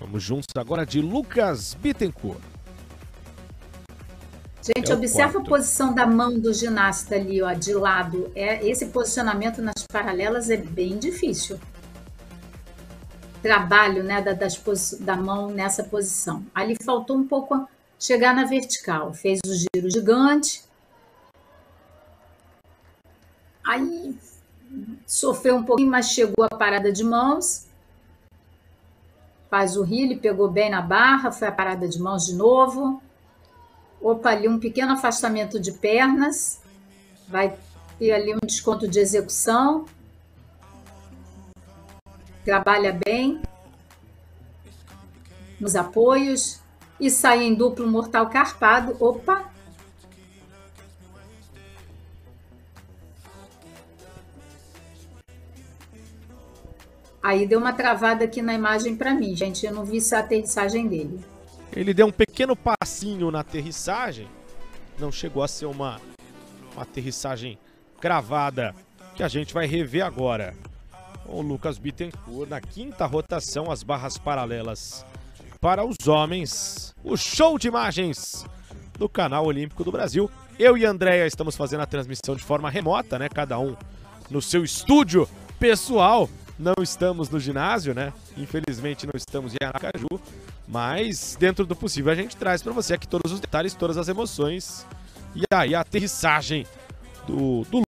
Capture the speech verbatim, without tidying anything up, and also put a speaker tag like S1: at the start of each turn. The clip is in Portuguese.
S1: Vamos juntos agora de Lucas Bittencourt.
S2: Gente, é observa a posição da mão do ginasta ali, ó, de lado. É, esse posicionamento nas paralelas é bem difícil. Trabalho, né, da, das da mão nessa posição. Ali faltou um pouco chegar na vertical. Fez o giro gigante. Aí sofreu um pouquinho, mas chegou a parada de mãos. Faz o heel, pegou bem na barra, foi a parada de mãos de novo. Opa, ali um pequeno afastamento de pernas. Vai ter ali um desconto de execução. Trabalha bem nos apoios. E sai em duplo mortal carpado. Opa! Aí deu uma travada aqui na imagem para mim, gente. Eu não vi essa aterrissagem dele.
S1: Ele deu um pequeno passinho na aterrissagem. Não chegou a ser uma, uma aterrissagem cravada, que a gente vai rever agora. O Lucas Bittencourt na quinta rotação, as barras paralelas para os homens. O show de imagens do Canal Olímpico do Brasil. Eu e a Andréia estamos fazendo a transmissão de forma remota, né? Cada um no seu estúdio pessoal. Não estamos no ginásio, né? Infelizmente não estamos em Aracaju, mas dentro do possível a gente traz para você aqui todos os detalhes, todas as emoções. E aí a aterrissagem do, do